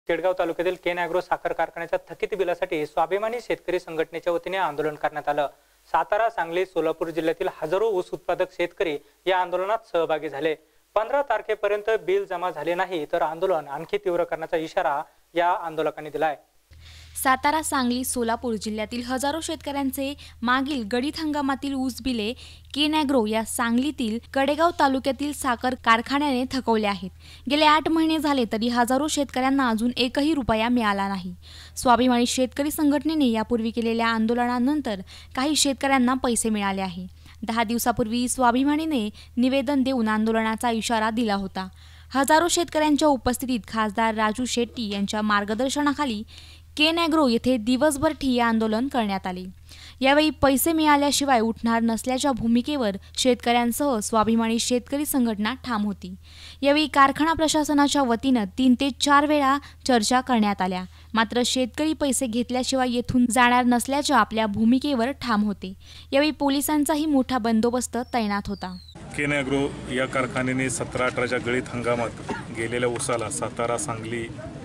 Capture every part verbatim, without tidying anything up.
केडगाव तालुक्यातील केन ॲग्रो साखर कारखान्याच्या थकीत बिलासाठी स्वाभिमानी शेतकरी संघटनेच्या वतीने आंदोलन करण्यात आलं। सातारा, सांगली, सोलापूर जिल्ह्यातील हजारो ऊस उत्पादक शेतकरी या आंदोलनात सहभागी झाले। पंधरा तारखेपर्यंत बिल जमा झाले नाही तर आंदोलन आणखी तीव्र करण्याचा इशारा या आंदोलकांनी दिलाय। सातारा, सांगली, सोलापूर जिल्ह्यातील हजारो शेतकऱ्यांचे मागील गळीत हंगामातील ऊस बिले केन ॲग्रो या सांगलीतील कडेगाव तालुक्यातील साखर कारखान्याने थकवले आहेत। गेले आठ महिने झाले तरी हजारो शेतकऱ्यांना अजून एकही रुपया मिळाला नाही। स्वाभिमानी शेतकरी संघटनेने यापूर्वी केलेल्या आंदोलनानंतर काही शेतकऱ्यांना पैसे मिळाले आहे। दहा दिवसापूर्वी स्वाभिमानीने निवेदन देऊन आंदोलनाचा इशारा दिला होता। हजारो शेतकऱ्यांच्या उपस्थितीत खासदार राजू शेट्टी यांच्या मार्गदर्शनाखाली केन ॲग्रो येथे दिवसभर ठिय्या आंदोलन करण्यात आले। यावेळी पैसे मिळाल्याशिवाय उठणार नसल्याच्या भूमिकेवर शेतकऱ्यांसह स्वाभिमानी शेतकरी संघटना ठाम होती। यावेळी कारखाना प्रशासनाच्या वतीनं तीन ते चार वेळा चर्चा करण्यात आल्या, मात्र शेतकरी पैसे घेतल्याशिवाय येथून जाणार नसल्याच्या आपल्या भूमिकेवर ठाम होते। यावेळी पोलिसांचाही मोठा बंदोबस्त तैनात होता। केन ॲग्रो या कारखान्याने सतरा अठराच्या गळीत हंगामात गेलेल्या ऊसाला सातारा, सांगली,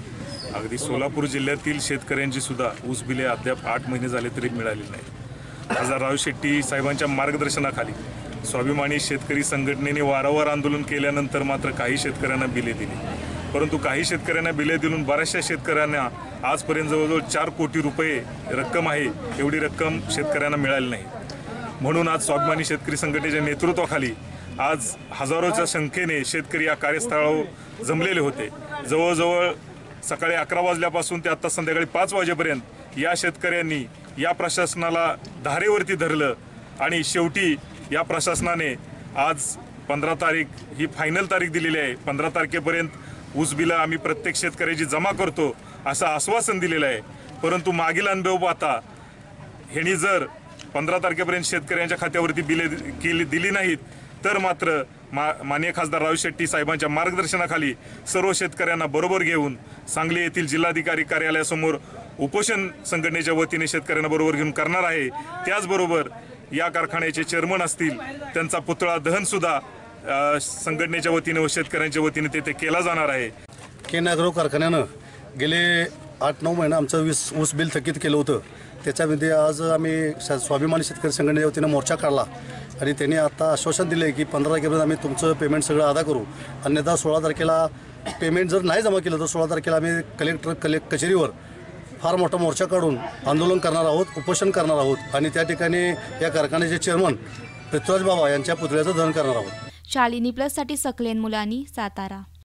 अगदी सोलापूर जिल्ह्यातील शेतकऱ्यांची सुद्धा ऊस बिले अद्याप आठ महिने झाले तरी मिळालेली नाही। खासदार राजू शेट्टी साहेबांच्या मार्गदर्शनाखाली स्वाभिमानी शेतकरी संघटनेने वारंवार आंदोलन केल्यानंतर मात्र काही शेतकऱ्यांना बिले दिली, परंतु काही शेतकऱ्यांना बिले दिलून बऱ्याचशा शेतकऱ्यांना आजपर्यंत जवळजवळ चार कोटी रुपये रक्कम आहे एवढी रक्कम शेतकऱ्यांना मिळाली नाही। म्हणून आज स्वाभिमानी शेतकरी संघटनेच्या नेतृत्वाखाली आज हजारोच्या संख्येने शेतकरी या कार्यस्थळावर जमलेले होते। जवळजवळ सकाळी अकरा वाजल्यापासून ते आता संध्याकाळी पाच वाजेपर्यंत या शेतकऱ्यांनी या प्रशासनाला धारेवरती धरलं आणि शेवटी या प्रशासनाने आज पंधरा तारीख ही फायनल तारीख दिलेली आहे। पंधरा तारखेपर्यंत ऊस बिलं आम्ही प्रत्येक शेतकऱ्याची जमा करतो असं आश्वासन दिलेलं आहे, परंतु मागील अनुभव पाहता ह्यांनी जर पंधरा तारखेपर्यंत शेतकऱ्यांच्या खात्यावरती बिले केली दिली नाहीत तर मात्र मा माननीय खासदार राजू शेट्टी साहेबांच्या मार्गदर्शनाखाली सर्व शेतकऱ्यांना बरोबर घेऊन सांगली येथील जिल्हाधिकारी कार्यालयासमोर उपोषण संघटनेच्या वतीने शेतकऱ्यांना बरोबर घेऊन करणार आहे। त्याचबरोबर या कारखान्याचे चेअरमन असतील त्यांचा पुतळा दहनसुद्धा संघटनेच्या वतीने व शेतकऱ्यांच्या वतीने तेथे केला जाणार आहे। केन ॲग्रो कारखान्यानं गेले आठ नऊ महिने आमचं वीस ऊस बिल थकीत केलं होतं। त्याच्यामध्ये आज आम्ही स्वाभिमानी शेतकरी संघटनेच्या वतीनं मोर्चा काढला आणि त्यांनी आता आश्वासन दिले की पंधरा तारखेपर्यंत आम्ही तुमचं पेमेंट सगळं अदा करू, अन्यथा सोळा तारखेला पेमेंट जर नाही जमा केलं तर सोळा तारखेला आम्ही कलेक्टर कले कचेरीवर फार मोठा मोर्चा काढून आंदोलन करणार आहोत, उपोषण करणार आहोत आणि त्या ठिकाणी या कारखान्याचे चेअरमन पृथ्वीराज बाबा यांच्या पुतळ्याचं दहन करणार आहोत। शालिनी प्लससाठी सकलेन मुलानी, सातारा।